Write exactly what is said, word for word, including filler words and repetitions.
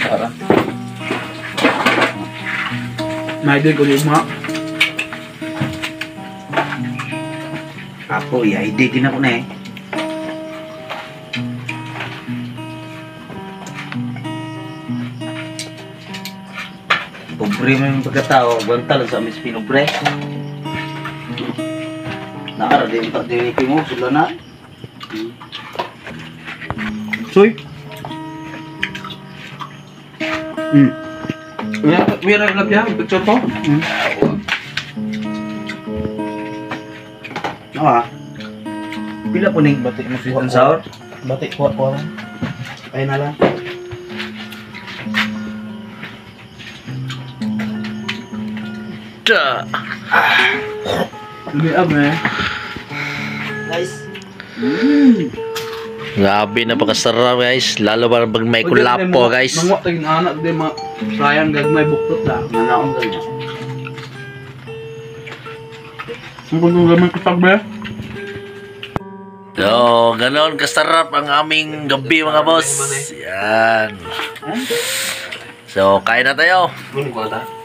Para. May din ko yung mga. Ako, ya, hindi din ako na eh. Pobre mo yung pagkatao, gantal sa amis pinobre. Nakara din pag dinipin mo, sila na. Soy. Hmm. Mira lang yan, picture ko. Hmm. Ano ah? Pila po ning Batik mo sweet and sour? Batik kuha ko lang. Ayun na lang. Da. Lumiab eh. Nice. Mm. Grabe, napakasarap guys. Lalo pa pag may kulapo guys. Mga tagin anak din mga sayang gagmay buktot lang. Nanaon ganyan. Ang kung gamay kitag ba? So, ganon kasarap ang aming gabi mga boss. Yan. So, kain na tayo. Ano ba ta?